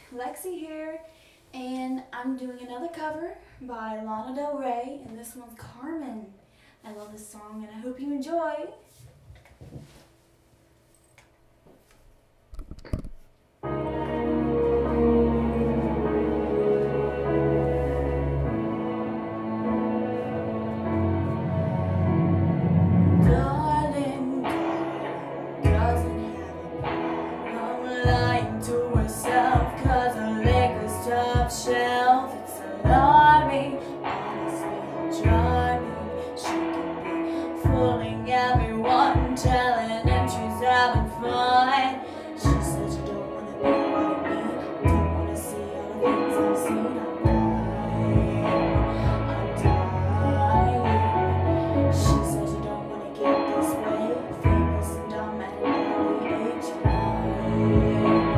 Lexy here, and I'm doing another cover by Lana Del Rey, and this one's Carmen. I love this song, and I hope you enjoy. Shelf, it's alarming. Honestly, driving. She can be fooling everyone, telling them she's having fun. She said you don't wanna be like me, don't wanna see all the things I've seen. I'm dying. She said you don't wanna get this way, famous and dumb at an early age.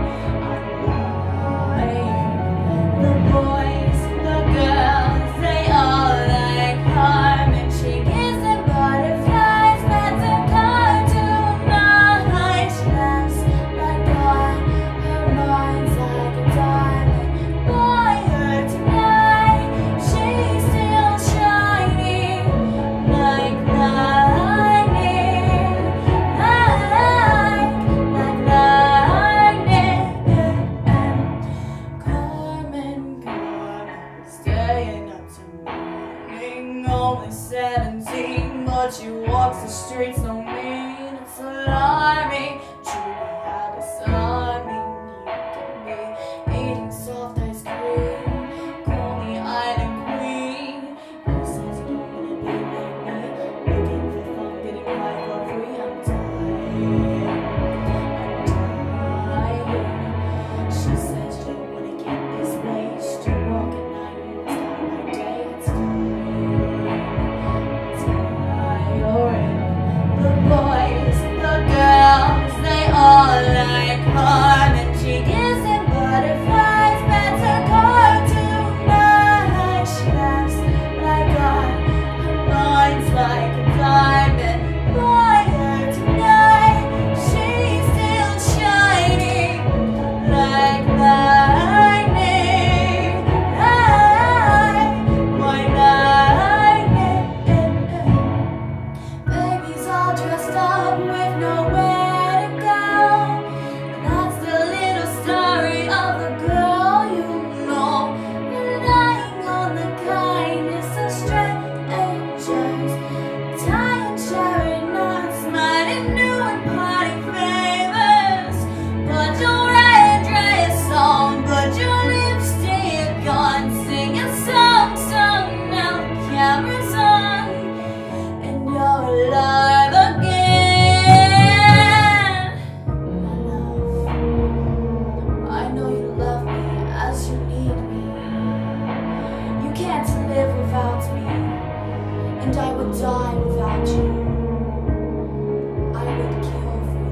The boys, the girls, they all like Carmen. She gives them butterflies, that's a cartoon night. She laughs like God, her mind's like a diamond. Buy her tonight, she's still shining like lightning, like lightning. Staying up till morning, only 17, but she walks the streets so mean, it's alarming. Truly how disarming. You can be eating soft ice cream, call me island queen. You said you don't wanna be like me, looking for fun, getting high for free. I'm dying. She said you don't wanna get this way, still walking. The boys, the girls, they all like Carmen. She gives them butterflies, that's her cartoon night. She laughs like God, her mind's like a diamond. Buy her tonight, she's still shining like lightning, like lightning. Baby's all dressed up with nowhere to go. That's the little story of the girl you know, relying on the kindness of strangers, tying cherry knots, smiling new and party favors. Put your red dress on, put your lipstick on, sing a song, now the camera's on, and you're alive again. My love, I know you love me as you need me. You can't live without me, and I would die without you. I would kill for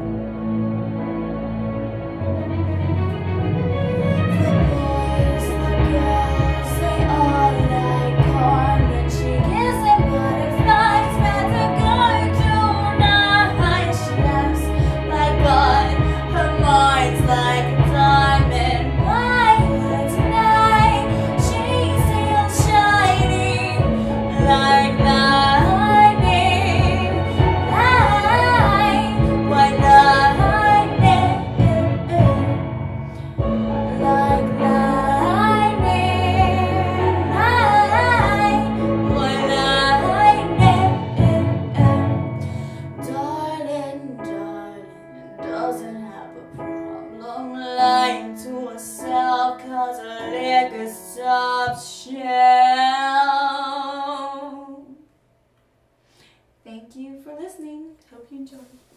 you. The boys, the girls, they all like Carmen. She gives them butterflies, that's a cartoon night. She laughs like God, her mind's like a diamond. Buy her tonight, she's still shining like lightning, like lightning, like lightning. Darling, doesn't have a problem lying to herself, 'cause her liquor stops shelf. Thank you for listening. Hope you enjoyed.